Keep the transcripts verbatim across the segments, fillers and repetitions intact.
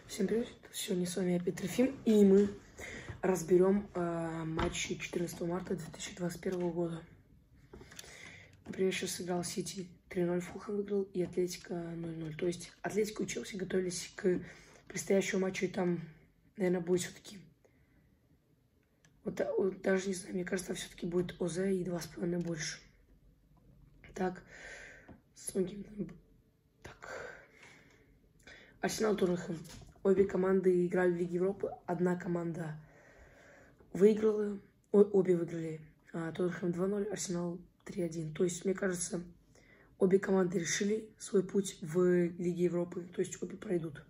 Всем привет! Сегодня с вами опять Трофим, и мы разберем э, матчи четырнадцатого марта две тысячи двадцать первого года. Например, сейчас сыграл Сити три ноль, Фулхэм выиграл, и Атлетика ноль ноль. То есть Атлетика и Челси готовились к предстоящему матчу, и там, наверное, будет все-таки... Вот, вот даже не знаю, мне кажется, все-таки будет ОЗ и два с половиной больше. Так, так. Арсенал, Тоттенхэм. Обе команды играли в Лиге Европы. Одна команда выиграла, о, обе выиграли. А, Тоттенхэм два ноль, Арсенал три один. То есть, мне кажется, обе команды решили свой путь в Лиге Европы. То есть, обе пройдут.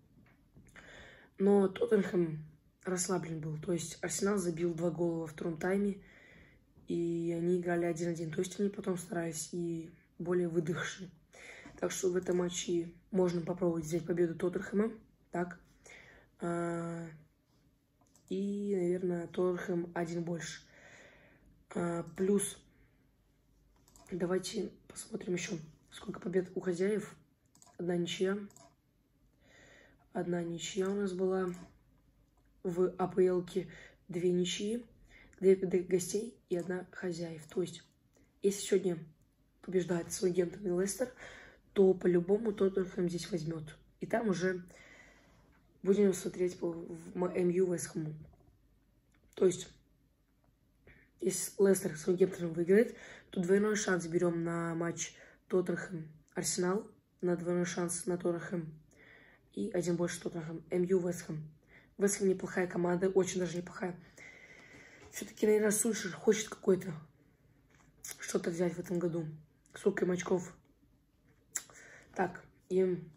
Но Тоттенхэм расслаблен был. То есть, Арсенал забил два гола во втором тайме. И они играли один один. То есть, они потом старались и более выдохшие. Так что в этом матче можно попробовать взять победу Тоттенхэма. Так. А, и, наверное, Тоттенхэм один больше. А, плюс, давайте посмотрим еще, сколько побед у хозяев. Одна ничья. Одна ничья у нас была в АПЛ-ке. Две ничьи, две победы гостей и одна хозяев. То есть, если сегодня побеждает Саутгемптон и Лестер, то по-любому Тоттенхэм здесь возьмет. И там уже будем смотреть в МЮ Вест Хэму. То есть, если Лестер с Саутгемптоном выиграет, то двойной шанс берем на матч Тоттенхэм-Арсенал, на двойной шанс на Тоттенхэм и один больше Тоттенхэм. МЮ Вест Хэм. Вест Хэм неплохая команда, очень даже неплохая. Все-таки, наверное, Сульшер хочет какой-то что-то взять в этом году. Сколько им очков? Так, им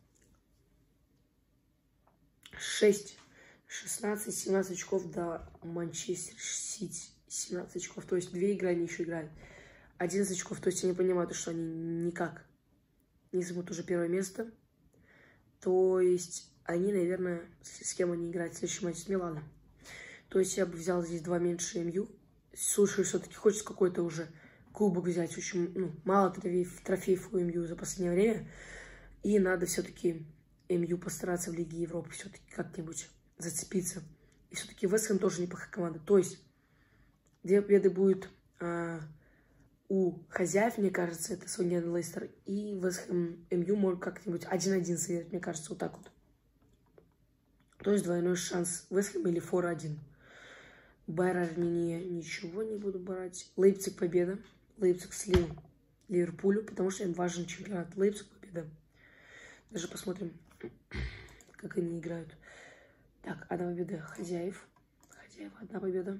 шесть, шестнадцать, семнадцать очков до Манчестер Сити. семнадцать очков, то есть две игры они еще играют. одиннадцать очков, то есть они понимают, что они никак не займут уже первое место. То есть они, наверное, с, с кем они играют в следующем матче? С Миланом. То есть я бы взял здесь два меньше МЮ. Слушай, все-таки хочется какой-то уже кубок взять. Очень, ну, мало трофеев, трофеев у МЮ за последнее время. И надо все-таки МЮ постараться в Лиге Европы все-таки как-нибудь зацепиться. И все-таки Вест Хэм тоже неплохая команда. То есть, две победы будет а, у хозяев, мне кажется, это Саутгемптон, Лестер. И Вест Хэм МЮ может как-нибудь один один сыграть, мне кажется, вот так вот. То есть, двойной шанс Вест Хэм или фор один. Байер Армения ничего не буду брать. Лейпциг победа. Лейпциг слил Ливерпулю, потому что им важен чемпионат. Лейпциг победа. Даже посмотрим, как они играют. Так, одна победа хозяев. Хозяев, одна победа.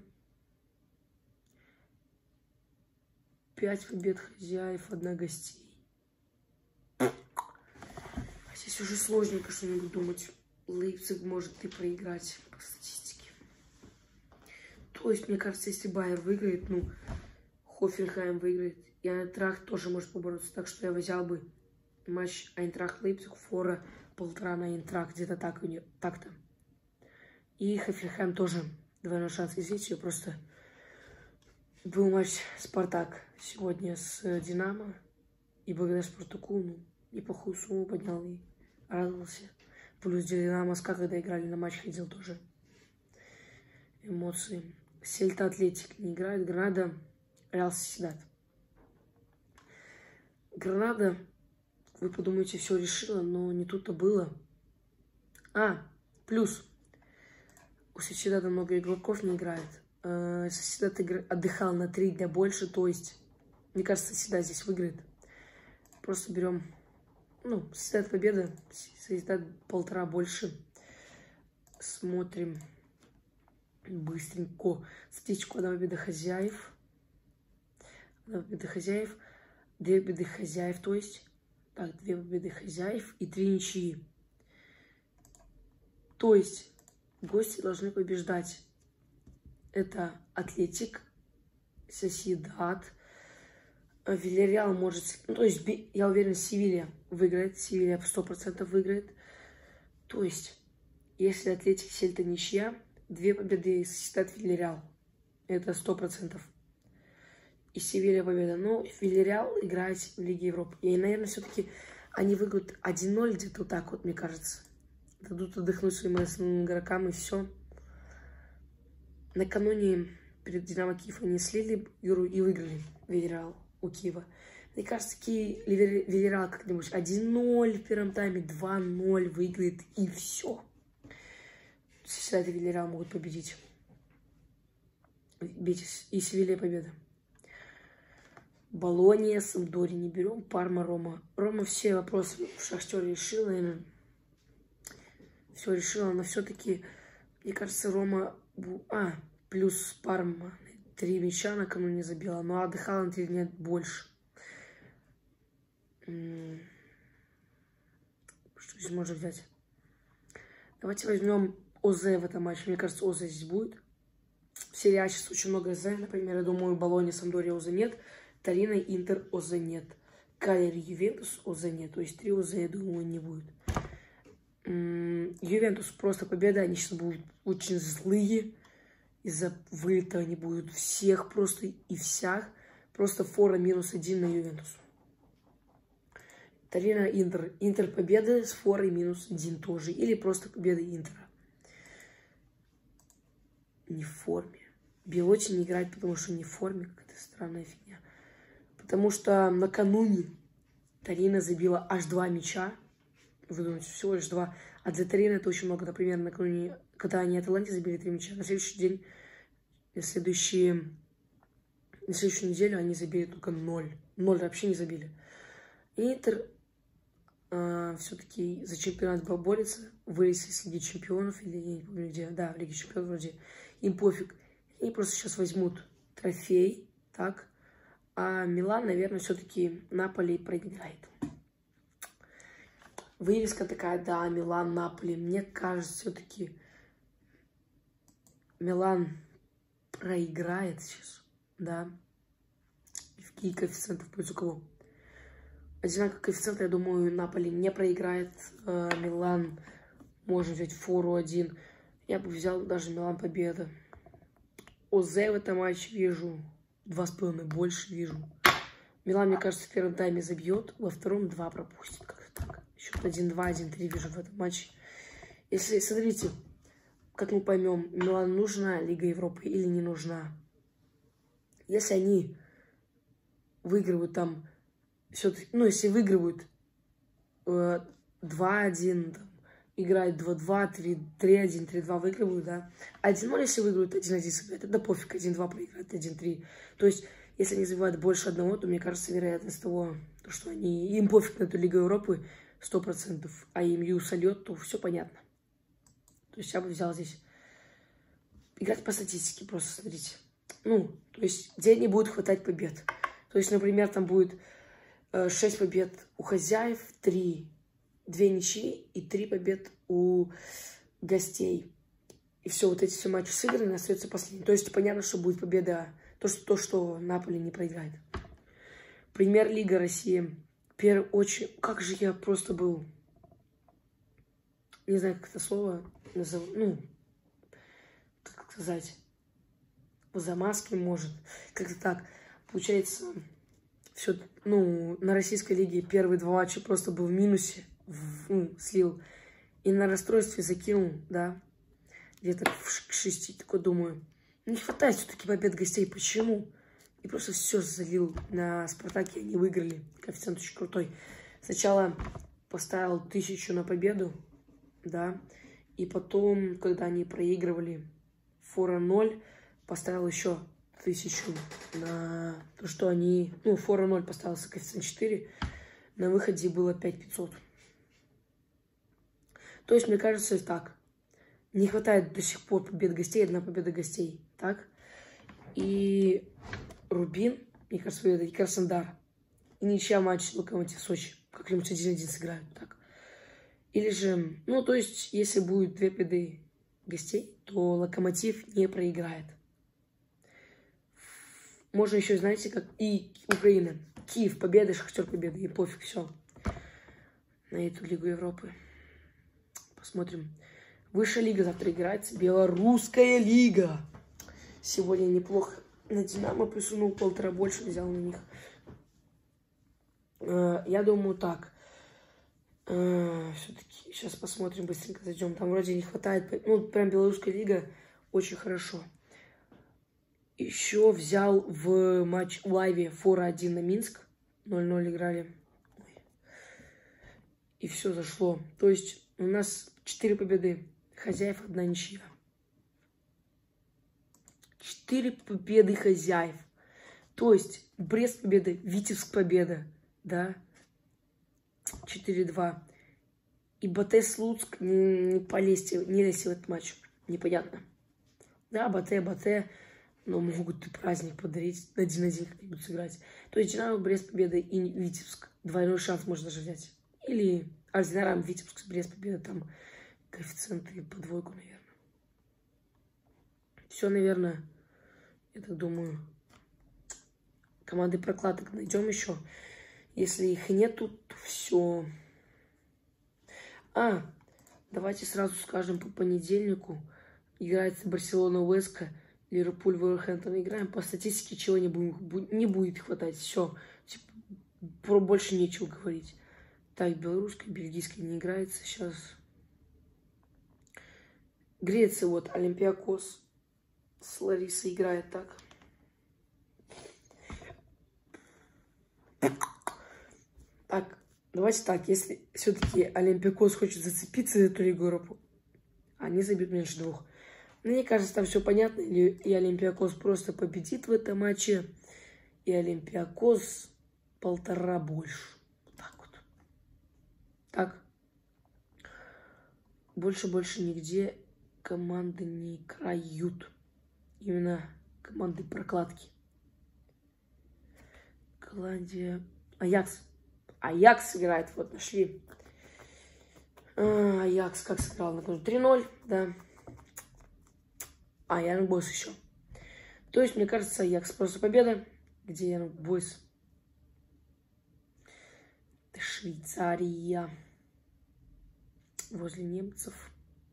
Пять побед хозяев, одна гостей. А здесь уже сложненько что-нибудь думать. Лейпциг может и проиграть по статистике. То есть, мне кажется, если Байер выиграет, ну, Хофенхайм выиграет, и Айнтрахт тоже может побороться. Так что я взял бы матч Айнтрахт-Лейпциг, фора полтора на Айнтрахт, где-то так, так-то. И Хофенхайм тоже двойной шанс. Извините, просто был матч Спартак сегодня с Динамо, и благодаря Спартаку, ну, неплохую сумму поднял и радовался. Плюс Динамо СКА, когда играли на матч, ходил тоже. Эмоции. Сельта Атлетик не играет. Гранада, Реал Сосьедад. Гранада, вы подумаете, все решила, но не тут-то было. А, плюс. У Сосьедада много игроков не играет. Сосьедад игр... отдыхал на три дня больше, то есть, мне кажется, Сосьедад здесь выиграет. Просто берем, ну, Сосьедад победа, Сосьедад полтора больше. Смотрим быстренько статистику. Одна победа хозяев. Одна победа хозяев. Две победы хозяев, то есть. Так, две победы хозяев и три ничьи. То есть, гости должны побеждать. Это Атлетик, Сосьедад, Вильяреал может... Ну, то есть, я уверен, Севилья выиграет. Севилья сто процентов выиграет. То есть, если Атлетик, Сельта ничья, две победы Сосьедад, Вильяреал. Это сто процентов. И Севилья победа. Но Вильяреал играет в Лиге Европы. И, наверное, все-таки они выиграют один ноль где-то вот так вот, мне кажется. дадут отдохнуть своим основным игрокам, и все. Накануне перед Динамо Киев они слили игру и выиграли Вильярреал у Киева. Мне кажется, Ки... Вильярреал как-нибудь один ноль в первом тайме, два ноль выиграет, и все. Всегда это Вильярреал могут победить. Бетис и Севилья победа. Болонья, Сампдория не берем, Парма, Рома. Рома все вопросы в Шахтере решила, наверное. Все решила, но все-таки, мне кажется, Рома... А, плюс Парма. Три мяча накануне забила, но отдыхала на три дня больше. Что здесь можно взять? Давайте возьмем ОЗ в этом матче. Мне кажется, ОЗ здесь будет. В серии А сейчас очень много ОЗ. Например, я думаю, Болонья, Сампдория ОЗ нет. Торино, Интер ОЗ нет. Калери, Ювентус ОЗ нет. То есть три ОЗ, я думаю, не будет. Ювентус просто победа. Они сейчас будут очень злые. Из-за вылета они будут всех просто и всех. Просто фора минус один на Ювентус. Торино, Интер. Интер победа с форой минус один тоже. Или просто победа Интера. Не в форме. Белотти не играет, потому что не в форме. Какая-то странная фигня. Потому что накануне Торино забила аж два мяча. Вы думаете, всего лишь два. А для Торино это очень много. Например, накануне, когда они Аталанте забили три мяча, на следующий день, на, следующие, на следующую неделю они забили только ноль. Ноль вообще не забили. Интер э, все-таки за чемпионат борется. Вылез из Лиги Чемпионов. Или я не помню где. Да, в Лиге Чемпионов вроде. Им пофиг. Они просто сейчас возьмут трофей. Так. А Милан, наверное, все-таки Наполи проиграет. Вывеска такая, да, Милан, Наполи. Мне кажется, все-таки Милан проиграет сейчас, да. И в какие коэффициенты в пользу кого? Одинаковый коэффициент, я думаю, Наполи не проиграет. Э, Милан может взять фору один. Я бы взял даже Милан победа. ОЗ в этом матче вижу. Два с половиной больше вижу. Милан, мне кажется, в первом тайме забьет, во втором два пропустит. Как-то так. Счет один-два, один-три вижу в этом матче. Если, смотрите, как мы поймем, Милану нужна Лига Европы или не нужна. Если они выигрывают там, все-таки, ну, если выигрывают э, два-один, играют два-два, три-один, три-два выигрывают, да. один ноль, если выигрывают, один-один сыграют, это пофиг, один-два проиграют, один-три. То есть, если они забивают больше одного, то, мне кажется, вероятность того, что они, им пофиг на эту Лигу Европы, сто процентов, а им Ю сольет, то все понятно. То есть, я бы взял здесь играть по статистике, просто смотрите. Ну, то есть, где не будет хватать побед. То есть, например, там будет э, шесть побед у хозяев, три, две ничьи и три побед у гостей. И все, вот эти все матчи сыграны, остается последний. То есть, понятно, что будет победа, то, что, то, что Наполи не проиграет. Премьер-лига России. Первый очень... Как же я просто был... Не знаю, как это слово назову. Ну, как сказать... В замазке, может. Как-то так. Получается, все, ну, на российской лиге первые два матча просто был в минусе. В, ну, слил. И на расстройстве закинул, да. Где-то к шести. Такой думаю, не хватает все-таки побед гостей. Почему? И просто все залил на Спартаке. Они выиграли. Коэффициент очень крутой. Сначала поставил тысячу на победу, да. И потом, когда они проигрывали фора ноль, поставил еще тысячу на то, что они... Ну, фора ноль поставился коэффициент четыре. На выходе было пять пятьсот. То есть, мне кажется, так. Не хватает до сих пор побед гостей. Одна победа гостей. Так. И Рубин, мне кажется, победа. И Краснодар. И ничья матч Локомотив Сочи. Как-нибудь один-один сыграют. Так. Или же... Ну, то есть, если будет две победы гостей, то Локомотив не проиграет. Можно еще, знаете, как и Украина. Киев победа, Шахтер победа. И пофиг, все. На эту Лигу Европы. Посмотрим. Высшая лига завтра играется. Белорусская лига. Сегодня неплохо на Динамо присунул. Полтора больше взял на них. Я думаю так. А, все-таки сейчас посмотрим, быстренько зайдем. Там вроде не хватает. Ну, прям белорусская лига очень хорошо. Еще взял в матч лайве фора один на Минск. ноль ноль играли. И все зашло. То есть у нас четыре победы. Хозяев, одна ничья. четыре победы хозяев. То есть Брест победа, Витебск победа. Да. четыре два. И БТ Слуцк не, не полезьте, не лезьте в этот матч. Непонятно. Да, БТ, БТ. Но могут и праздник подарить, один на один как-нибудь сыграть. То есть Динамо, Брест, победа и Витебск. Двойной шанс можно даже взять. Или Арсенал, Витебск, Брест, победа. Там коэффициенты по двойку, наверное. Все, наверное, я так думаю. Команды прокладок найдем еще. Если их нету, то все. А, давайте сразу скажем по понедельнику. Играется Барселона, Уэска. Ливерпуль, Вулверхэмптон играем. По статистике чего не, будем, не будет хватать. Все. Типа, про больше нечего говорить. Так, белорусская, бельгийская не играется сейчас. Греция, вот, Олимпиакос с Ларисой играет так. Так, давайте так. Если все-таки Олимпиакос хочет зацепиться за эту Лигу Европы, они забьют меньше двух. Мне кажется, там все понятно. И Олимпиакос просто победит в этом матче. И Олимпиакос полтора больше. Вот так вот. Так. Больше-больше нигде команды не играют. Именно команды прокладки. Голландия. Аякс. Аякс играет. Вот, нашли. А, Аякс как сыграл? три ноль, да. А, Янг Бойс еще. То есть, мне кажется, Аякс просто победа. Где Янг Бойс? Это Швейцария. Возле немцев.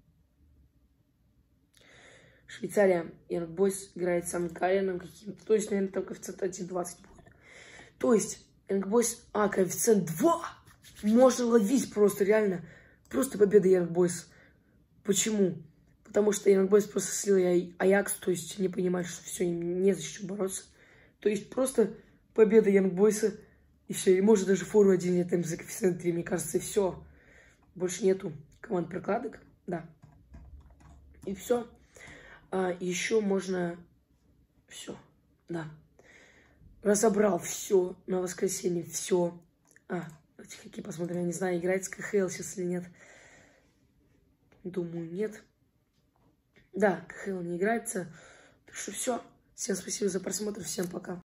Швейцария. Янг Бойс играет с Ангарином каким-то. То есть, наверное, там коэффициент один двадцать будет. То есть, Янг Бойс... А, коэффициент два! Можно ловить просто, реально. Просто победа Янг Бойс. Почему? Потому что Янг Бойс просто слил Аякс, то есть не понимают, что все, им не за что бороться. То есть просто победа Янг Бойса, и все. И может даже фору один лет там за коэффициент три, мне кажется, и все. Больше нету команд прокладок, да. И все. А, еще можно... Все, да. Разобрал все на воскресенье, все. А, давайте какие посмотрим, я не знаю, играет с КХЛ сейчас или нет. Думаю, нет. Да, КХЛ не играется. Так что все. Всем спасибо за просмотр. Всем пока.